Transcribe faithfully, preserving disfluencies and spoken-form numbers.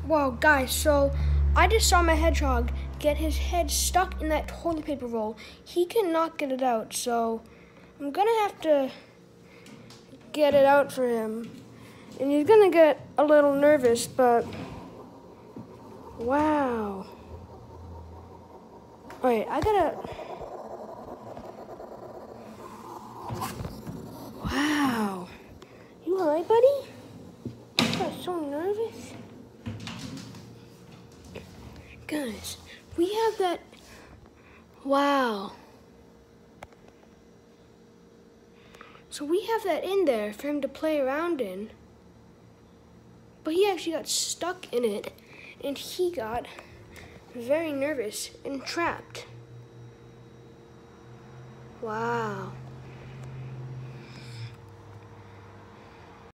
Wow, guys, so I just saw my hedgehog get his head stuck in that toilet paper roll. He cannot get it out, so I'm gonna have to get it out for him. And he's gonna get a little nervous, but wow. All right, I gotta, wow. You all right, buddy? You got so nervous. Guys, we have that, wow. So we have that in there for him to play around in, but he actually got stuck in it and he got very nervous and trapped. Wow.